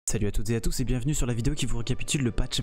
Salut à toutes et à tous et bienvenue sur la vidéo qui vous récapitule le patch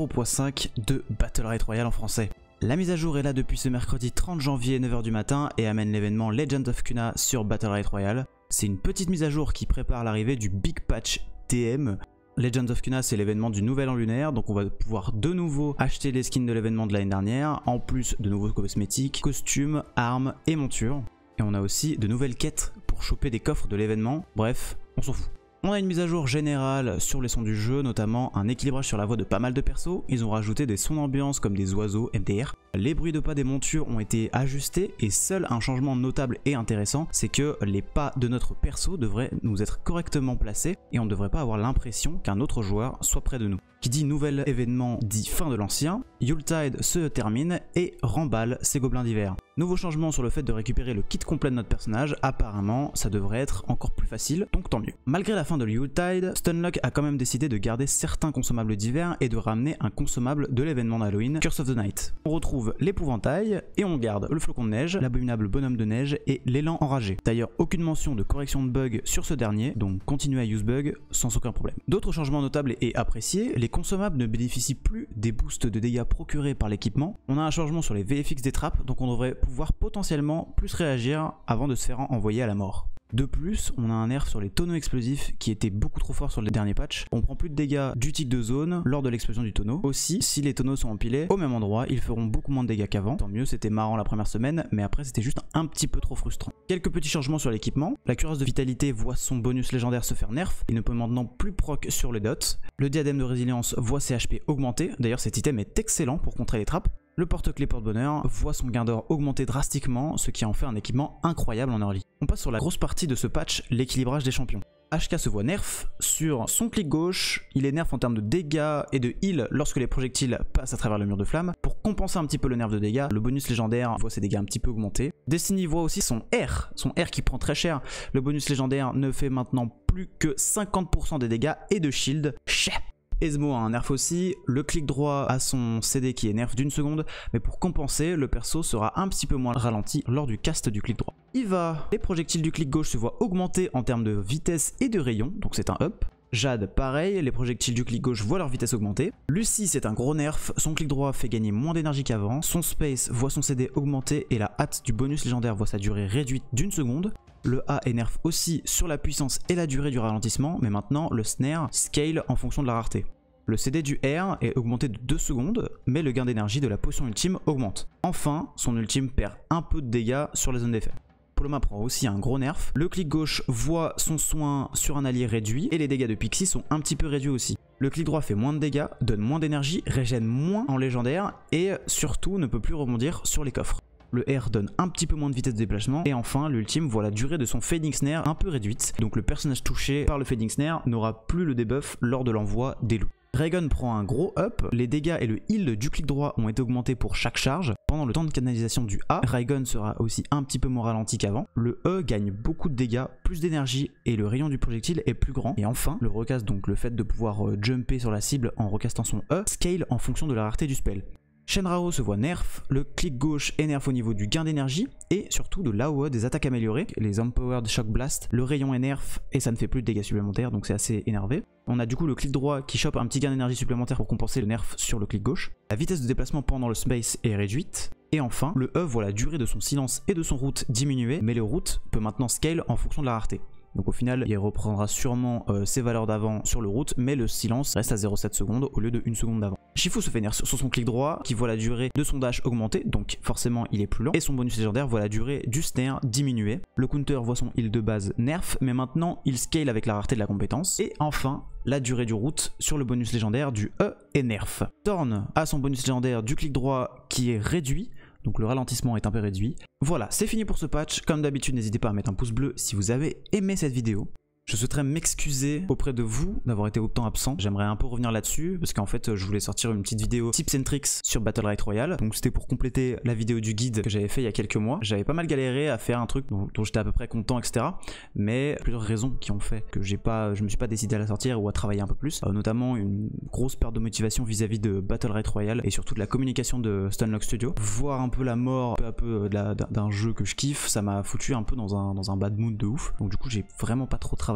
0.5 de Battle Royale en français. La mise à jour est là depuis ce mercredi 30 janvier 9 h du matin et amène l'événement Legend of Cuna sur Battle Royale. C'est une petite mise à jour qui prépare l'arrivée du Big Patch TM. Legend of Cuna, c'est l'événement du nouvel an lunaire, donc on va pouvoir de nouveau acheter les skins de l'événement de l'année dernière, en plus de nouveaux cosmétiques, costumes, armes et montures. Et on a aussi de nouvelles quêtes pour choper des coffres de l'événement, bref, on s'en fout. On a une mise à jour générale sur les sons du jeu, notamment un équilibrage sur la voix de pas mal de persos. Ils ont rajouté des sons d'ambiance comme des oiseaux, MDR. Les bruits de pas des montures ont été ajustés et seul un changement notable et intéressant, c'est que les pas de notre perso devraient nous être correctement placés et on ne devrait pas avoir l'impression qu'un autre joueur soit près de nous. Qui dit nouvel événement dit fin de l'ancien, Yuletide se termine et remballe ses gobelins d'hiver. Nouveau changement sur le fait de récupérer le kit complet de notre personnage, apparemment ça devrait être encore plus facile, donc tant mieux. Malgré la fin de Yuletide, Stunlock a quand même décidé de garder certains consommables d'hiver et de ramener un consommable de l'événement d'Halloween, Curse of the Night. On retrouve l'épouvantail et on garde le flocon de neige, l'abominable bonhomme de neige et l'élan enragé. D'ailleurs aucune mention de correction de bug sur ce dernier, donc continuez à use bug sans aucun problème. D'autres changements notables et appréciés, les consommables ne bénéficient plus des boosts de dégâts procurés par l'équipement. On a un changement sur les VFX des trappes, donc on devrait pouvoir potentiellement plus réagir avant de se faire envoyer à la mort. De plus, on a un nerf sur les tonneaux explosifs qui étaient beaucoup trop forts sur les derniers patchs. On prend plus de dégâts du tic de zone lors de l'explosion du tonneau. Aussi, si les tonneaux sont empilés au même endroit, ils feront beaucoup moins de dégâts qu'avant. Tant mieux, c'était marrant la première semaine, mais après c'était juste un petit peu trop frustrant. Quelques petits changements sur l'équipement. La cuirasse de vitalité voit son bonus légendaire se faire nerf. Il ne peut maintenant plus proc sur les dots. Le diadème de résilience voit ses HP augmenter. D'ailleurs cet item est excellent pour contrer les trappes. Le porte-clés porte-bonheur voit son gain d'or augmenter drastiquement, ce qui en fait un équipement incroyable en early. On passe sur la grosse partie de ce patch, l'équilibrage des champions. HK se voit nerf sur son clic gauche, il est nerf en termes de dégâts et de heal lorsque les projectiles passent à travers le mur de flamme. Pour compenser un petit peu le nerf de dégâts, le bonus légendaire voit ses dégâts un petit peu augmenter. Destiny voit aussi son R qui prend très cher. Le bonus légendaire ne fait maintenant plus que 50% des dégâts et de shield. Ezmo a un nerf aussi, le clic droit a son CD qui est nerf d'une seconde, mais pour compenser, le perso sera un petit peu moins ralenti lors du cast du clic droit. Eva, les projectiles du clic gauche se voient augmenter en termes de vitesse et de rayon, donc c'est un up. Jade, pareil, les projectiles du clic gauche voient leur vitesse augmenter. Lucie, c'est un gros nerf, son clic droit fait gagner moins d'énergie qu'avant. Son space voit son CD augmenter et la hâte du bonus légendaire voit sa durée réduite d'une seconde. Le A est nerf aussi sur la puissance et la durée du ralentissement, mais maintenant le snare scale en fonction de la rareté. Le CD du R est augmenté de 2 secondes, mais le gain d'énergie de la potion ultime augmente. Enfin, son ultime perd un peu de dégâts sur les zones d'effet. Poloma prend aussi un gros nerf. Le clic gauche voit son soin sur un allié réduit et les dégâts de Pixie sont un petit peu réduits aussi. Le clic droit fait moins de dégâts, donne moins d'énergie, régène moins en légendaire et surtout ne peut plus rebondir sur les coffres. Le R donne un petit peu moins de vitesse de déplacement et enfin l'ultime voit la durée de son Fading Snare un peu réduite, donc le personnage touché par le Fading Snare n'aura plus le debuff lors de l'envoi des loups. Raygun prend un gros up, les dégâts et le heal du clic droit ont été augmentés pour chaque charge. Pendant le temps de canalisation du A, Raygun sera aussi un petit peu moins ralenti qu'avant. Le E gagne beaucoup de dégâts, plus d'énergie et le rayon du projectile est plus grand. Et enfin, le recast, donc le fait de pouvoir jumper sur la cible en recastant son E, scale en fonction de la rareté du spell. Shenrao se voit nerf, le clic gauche est nerf au niveau du gain d'énergie et surtout de l'AOE des attaques améliorées, les Empowered Shock Blast, le rayon est nerf et ça ne fait plus de dégâts supplémentaires donc c'est assez énervé. On a du coup le clic droit qui chope un petit gain d'énergie supplémentaire pour compenser le nerf sur le clic gauche. La vitesse de déplacement pendant le space est réduite. Et enfin, le E voit la durée de son silence et de son route diminuer, mais le route peut maintenant scale en fonction de la rareté. Donc au final, il reprendra sûrement ses valeurs d'avant sur le route, mais le silence reste à 0,7 secondes au lieu de 1 seconde d'avant. Shifu se fait nerf sur son clic droit, qui voit la durée de son dash augmenter, donc forcément il est plus lent, et son bonus légendaire voit la durée du snare diminuer. Le counter voit son heal de base nerf, mais maintenant il scale avec la rareté de la compétence. Et enfin, la durée du route sur le bonus légendaire du E est nerf. Thorn a son bonus légendaire du clic droit qui est réduit, donc le ralentissement est un peu réduit. Voilà, c'est fini pour ce patch. Comme d'habitude, n'hésitez pas à mettre un pouce bleu si vous avez aimé cette vidéo. Je souhaiterais m'excuser auprès de vous d'avoir été autant absent. J'aimerais un peu revenir là-dessus parce qu'en fait je voulais sortir une petite vidéo tips and tricks sur Battle Royale. Donc c'était pour compléter la vidéo du guide que j'avais fait il y a quelques mois. J'avais pas mal galéré à faire un truc dont j'étais à peu près content, etc. Mais plusieurs raisons qui ont fait que je me suis pas décidé à la sortir ou à travailler un peu plus. Notamment une grosse perte de motivation vis-à-vis de Battle Royale et surtout de la communication de Stunlock Studio. Voir un peu la mort peu à peu d'un jeu que je kiffe, ça m'a foutu un peu dans un bad mood de ouf. Donc du coup j'ai vraiment pas trop travaillé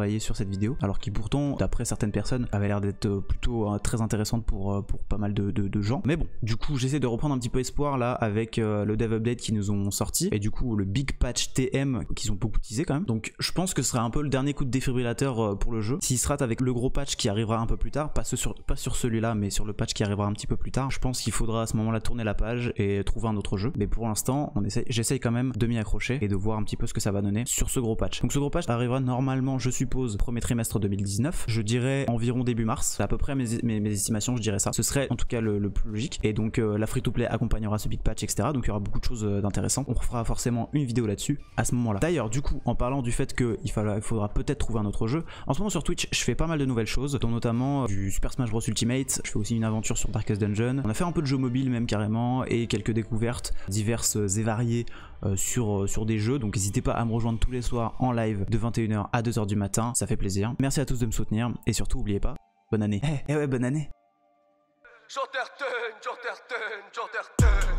travailler sur cette vidéo, alors qui pourtant, d'après certaines personnes, avait l'air d'être plutôt très intéressante pour pas mal de gens. Mais bon, du coup, j'essaie de reprendre un petit peu espoir là avec le dev update qui nous ont sorti, et du coup le big patch TM qu'ils ont beaucoup teasé quand même. Donc je pense que ce sera un peu le dernier coup de défibrillateur pour le jeu. S'il se rate avec le gros patch qui arrivera un peu plus tard, pas sur celui-là, mais sur le patch qui arrivera un petit peu plus tard, je pense qu'il faudra à ce moment-là tourner la page et trouver un autre jeu. Mais pour l'instant, j'essaye quand même de m'y accrocher et de voir un petit peu ce que ça va donner sur ce gros patch. Donc ce gros patch arrivera normalement, je suppose, premier trimestre 2019. Je dirais environ début mars. C'est à peu près mes estimations, je dirais ça. Ce serait en tout cas le plus logique. Et donc la free-to-play accompagnera ce big patch, etc. Donc il y aura beaucoup de choses d'intéressantes. On fera forcément une vidéo là-dessus à ce moment-là. D'ailleurs, du coup, en parlant du fait qu'il faudra peut-être trouver un autre jeu, en ce moment sur Twitch, je fais pas mal de nouvelles choses, dont notamment du Super Smash Bros Ultimate. Je fais aussi une aventure sur Darkest Dungeon. On a fait un peu de jeux mobiles même carrément, et quelques découvertes diverses et variées sur des jeux. Donc n'hésitez pas à me rejoindre tous les soirs en live de 21h à 2h du matin, ça fait plaisir. Merci à tous de me soutenir, et surtout n'oubliez pas, bonne année. Ouais, bonne année.